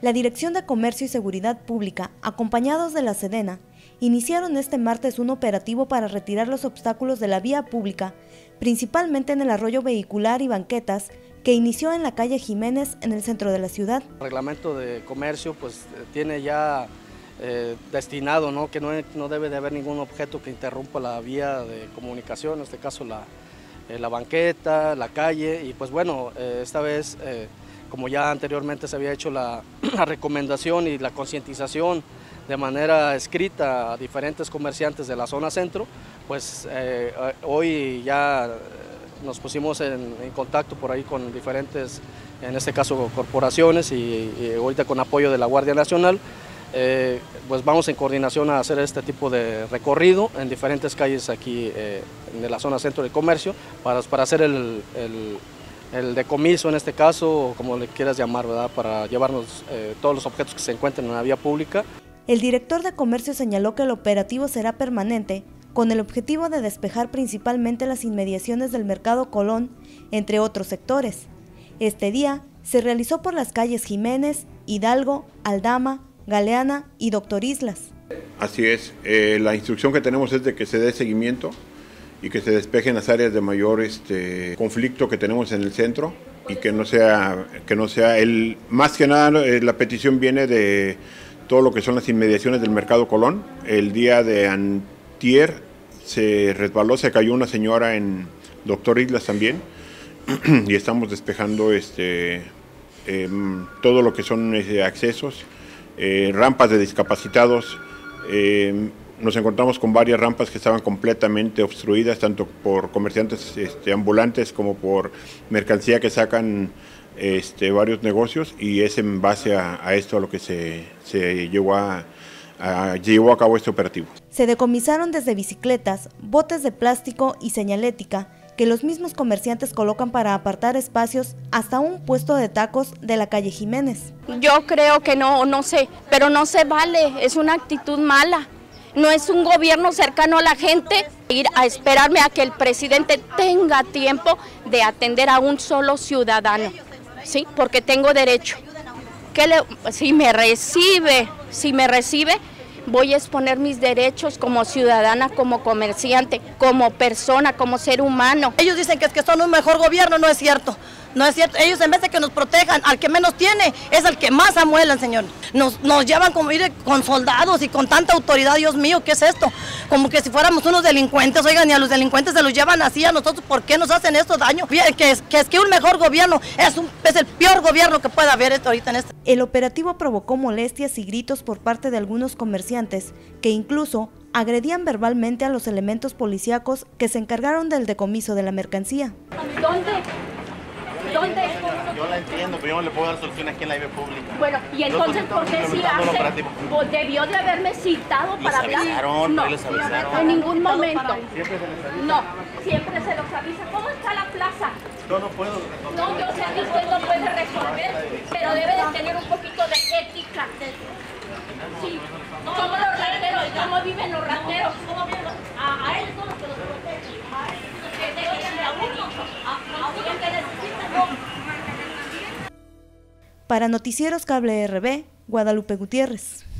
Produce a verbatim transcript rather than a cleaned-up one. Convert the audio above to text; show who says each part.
Speaker 1: La Dirección de Comercio y Seguridad Pública, acompañados de la Sedena, iniciaron este martes un operativo para retirar los obstáculos de la vía pública, principalmente en el arroyo vehicular y banquetas, que inició en la calle Jiménez, en el centro de la ciudad.
Speaker 2: El reglamento de comercio pues tiene ya eh, destinado, ¿no? que no, no debe de haber ningún objeto que interrumpa la vía de comunicación, en este caso la, eh, la banqueta, la calle, y pues bueno, eh, esta vez, eh, como ya anteriormente se había hecho la, la recomendación y la concientización de manera escrita a diferentes comerciantes de la zona centro, pues eh, hoy ya nos pusimos en, en contacto por ahí con diferentes, en este caso corporaciones y, y ahorita con apoyo de la Guardia Nacional, eh, pues vamos en coordinación a hacer este tipo de recorrido en diferentes calles aquí eh, de la zona centro del comercio para, para hacer el, el el decomiso en este caso, o como le quieras llamar, ¿verdad? Para llevarnos eh, todos los objetos que se encuentren en la vía pública.
Speaker 1: El director de Comercio señaló que el operativo será permanente, con el objetivo de despejar principalmente las inmediaciones del Mercado Colón, entre otros sectores. Este día se realizó por las calles Jiménez, Hidalgo, Aldama, Galeana y Doctor Islas.
Speaker 3: Así es, eh, la instrucción que tenemos es de que se dé seguimiento y que se despejen las áreas de mayor este, conflicto que tenemos en el centro y que no sea, que no sea el, más que nada eh, la petición viene de todo lo que son las inmediaciones del Mercado Colón. El día de antier se resbaló, se cayó una señora en Doctor Islas también y estamos despejando este, eh, todo lo que son eh, accesos, eh, rampas de discapacitados. Eh, Nos encontramos con varias rampas que estaban completamente obstruidas, tanto por comerciantes este, ambulantes como por mercancía que sacan este, varios negocios, y es en base a, a esto a lo que se, se llevó, a, a, llevó a cabo este operativo.
Speaker 1: Se decomisaron desde bicicletas, botes de plástico y señalética que los mismos comerciantes colocan para apartar espacios, hasta un puesto de tacos de la calle Jiménez.
Speaker 4: Yo creo que no, no sé, pero no se vale, es una actitud mala. No es un gobierno cercano a la gente, ir a esperarme a que el presidente tenga tiempo de atender a un solo ciudadano, ¿sí? Porque tengo derecho. Que le, si me recibe, si me recibe, voy a exponer mis derechos como ciudadana, como comerciante, como persona, como ser humano.
Speaker 5: Ellos dicen que, es que son un mejor gobierno, no es cierto. No es cierto, ellos en vez de que nos protejan, al que menos tiene, es al que más amuelan, señor. Nos, nos llevan como ir con soldados y con tanta autoridad, Dios mío, ¿qué es esto? Como que si fuéramos unos delincuentes, oigan, y a los delincuentes se los llevan así, a nosotros, ¿por qué nos hacen esto daño? Que es que, es que un mejor gobierno es, un, es el peor gobierno que puede haber esto ahorita en este.
Speaker 1: El operativo provocó molestias y gritos por parte de algunos comerciantes, que incluso agredían verbalmente a los elementos policíacos que se encargaron del decomiso de la mercancía.
Speaker 4: ¿Dónde? ¿Dónde?
Speaker 6: Yo la entiendo, pero yo no le puedo dar solución aquí en la vía pública.
Speaker 4: Bueno, y entonces, ¿por qué si hace? Pues debió de haberme citado para hablar.
Speaker 6: Avisaron,
Speaker 4: no,
Speaker 6: les avisaron.
Speaker 4: En ningún momento.
Speaker 6: Siempre se les avisa.
Speaker 4: No, siempre se los avisa. ¿Cómo está la plaza?
Speaker 6: Yo no puedo resolver.
Speaker 4: No, yo sé que usted no puede resolver, pero debe de tener un poquito de ética. Sí, como los rateros, ¿cómo viven los rateros? ¿Cómo viven los... A, a él son los que los protegen. A él, que dejen de a uno. A uno que necesita.
Speaker 1: Para Noticieros Cable R B, Guadalupe Gutiérrez.